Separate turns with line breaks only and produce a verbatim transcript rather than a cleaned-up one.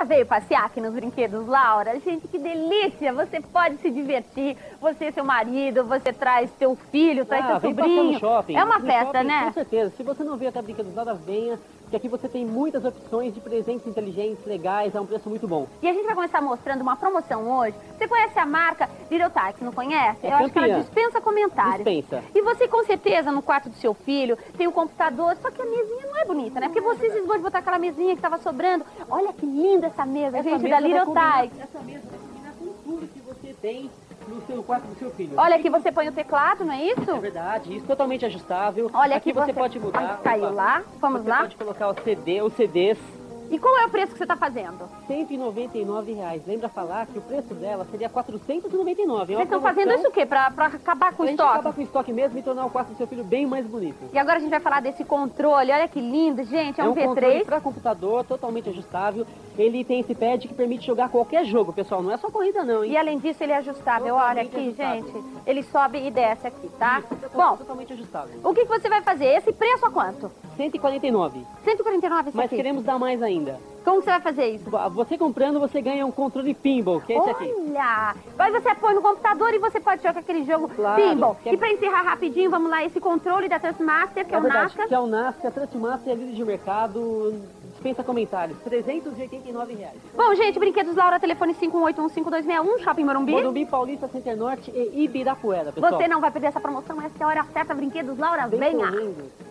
veio passear aqui nos brinquedos, Laura? Gente, que delícia! Você pode se divertir, você, seu marido, você traz seu filho, traz
ah,
seu
vem
sobrinho.
No shopping.
É uma
no
festa,
shopping,
né?
Com certeza. Se você não veio até Brinquedos Laura, venha, que aqui você tem muitas opções de presentes inteligentes, legais, a um preço muito bom.
E a gente vai começar mostrando uma promoção hoje. Você conhece a marca Little Tikes, não conhece?
É
Eu acho que ela
campeã.
dispensa comentários.
Dispensa.
E você, com certeza, no quarto do seu filho, tem o computador, só que a mesinha não é bonita, né? Porque você cismou de botar aquela mesinha que tava sobrando. Olha que linda essa mesa,
Essa
gente,
mesa
da
vai
Little
combinar-
Tikes.
Essa mesa vai combinar com tudo que você tem no seu quarto do seu filho.
Olha aqui, você põe o teclado, não é isso?
É verdade, isso totalmente ajustável.
Olha
aqui
aqui
você,
você-
pode mudar.
Ai, caiu
Opa.
lá. Vamos
você
lá?
pode colocar o C D, os C Ds.
E qual é o preço que você está fazendo?
cento e noventa e nove reais. Lembra falar que o preço dela seria quatrocentos e noventa e nove. É uma
Vocês estão
promoção
fazendo isso o quê? Pra, pra acabar com o
pra gente
estoque?
acabar com o estoque mesmo e tornar o quarto do seu filho bem mais bonito.
E agora a gente vai falar desse controle. Olha que lindo, gente. É, um,
um
V
controle
três.
para computador, totalmente ajustável. Ele tem esse pad que permite jogar qualquer jogo, pessoal. Não é só corrida não, hein?
E além disso, ele é ajustável.
Totalmente
Olha aqui,
ajustável.
gente. Ele sobe e desce aqui, tá?
Isso, totalmente-
Bom,
totalmente ajustável.
o que, que você vai fazer? Esse preço a quanto?
cento e quarenta e nove.
cento e quarenta e nove esse
Mas
aqui.
queremos dar mais ainda.
Como que você vai fazer isso?
Você comprando, você ganha um controle pinball, que é esse aqui.
Olha! Aí você põe no computador e você pode jogar aquele jogo
Claro,
pinball.
que é-
E pra encerrar rapidinho, vamos lá, esse controle da Trustmaster, que é, o
verdade,
NASCAR.
que é o NASCAR, Trustmaster, é líder de mercado, dispensa comentários. trezentos e oitenta e nove reais.
Bom, gente, Brinquedos Laura, telefone cinco um oito um cinco dois seis um, Shopping Morumbi.
Morumbi, Paulista, Center Norte e Ibirapuera, pessoal.
Você não vai perder essa promoção, essa é a hora certa, Brinquedos Laura,
Vem
venha!
correndo.